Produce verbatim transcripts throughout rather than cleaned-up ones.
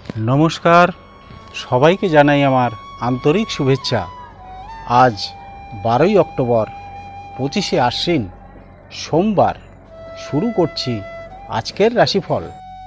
নমস্কার, সবাইকে জানাই আমার আন্তরিক শুভেচ্ছা। আজ বারোই অক্টোবর, পঁচিশে আশ্বিন, সোমবার। শুরু করছি আজকের রাশিফল।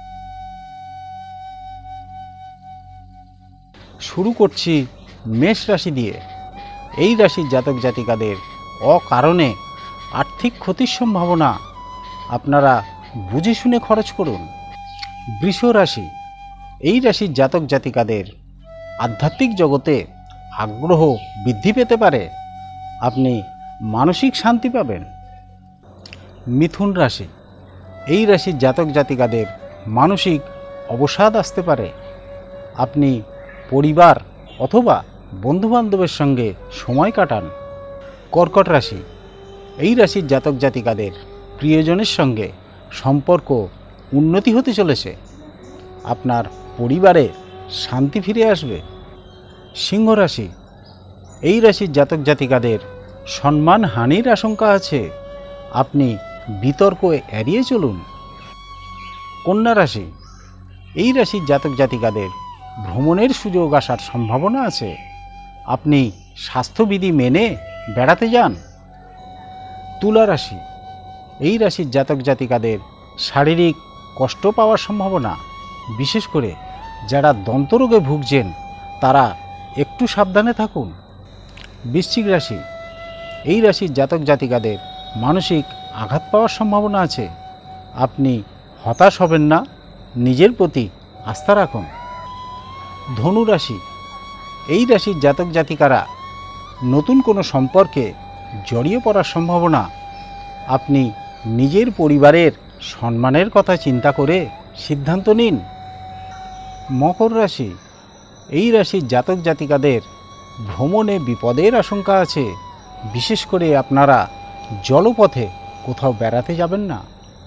শুরু করছি মেষ রাশি দিয়ে। এই রাশির জাতক জাতিকাদের অকারণে আর্থিক ক্ষতির সম্ভাবনা। আপনারা বুঝে শুনে খরচ করুন। বৃষ রাশি। এই রাশির জাতক জাতিকাদের আধ্যাত্মিক জগতে আগ্রহ বৃদ্ধি পেতে পারে। আপনি মানসিক শান্তি পাবেন। মিথুন রাশি। এই রাশির জাতক জাতিকাদের মানসিক অবসাদ আসতে পারে। আপনি পরিবার অথবা বন্ধুবান্ধবের সঙ্গে সময় কাটান। কর্কট রাশি। এই রাশির জাতক জাতিকাদের প্রিয়জনের সঙ্গে সম্পর্ক উন্নতি হতে চলেছে। আপনার পরিবারে শান্তি ফিরে আসবে। সিংহ রাশি। এই রাশির জাতক জাতিকাদের সম্মানহানির আশঙ্কা আছে। আপনি বিতর্ক এড়িয়ে চলুন। কন্যা রাশি। এই রাশির জাতক জাতিকাদের ভ্রমণের সুযোগ আসার সম্ভাবনা আছে। আপনি স্বাস্থ্যবিধি মেনে বেড়াতে যান। তুলা রাশি। এই রাশির জাতক জাতিকাদের শারীরিক কষ্ট পাওয়ার সম্ভাবনা। বিশেষ করে যারা দন্তরোগে ভুগছেন তারা একটু সাবধানে থাকুন। বৃশ্চিক রাশি। এই রাশির জাতক জাতিকাদের মানসিক আঘাত পাওয়ার সম্ভাবনা আছে। আপনি হতাশ হবেন না, নিজের প্রতি আস্থা রাখুন। ধনু রাশি। এই রাশির জাতক জাতিকারা নতুন কোনো সম্পর্কে জড়িয়ে পড়ার সম্ভাবনা। আপনি নিজের পরিবারের সম্মানের কথা চিন্তা করে সিদ্ধান্ত নিন। মকর রাশি। এই রাশির জাতক জাতিকাদের ভ্রমণে বিপদের আশঙ্কা আছে। বিশেষ করে আপনারা জলপথে কোথাও বেড়াতে যাবেন না।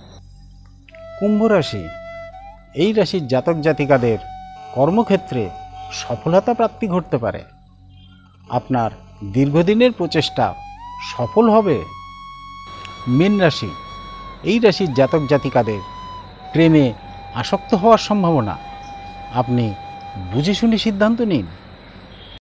কুম্ভ রাশি। এই রাশির জাতক জাতিকাদের কর্মক্ষেত্রে সফলতা প্রাপ্তি ঘটতে পারে। আপনার দীর্ঘদিনের প্রচেষ্টা সফল হবে। মীন রাশি। এই রাশির জাতক জাতিকাদের প্রেমে আসক্ত হওয়ার সম্ভাবনা। আপনি বুঝে শুনে সিদ্ধান্ত নিন।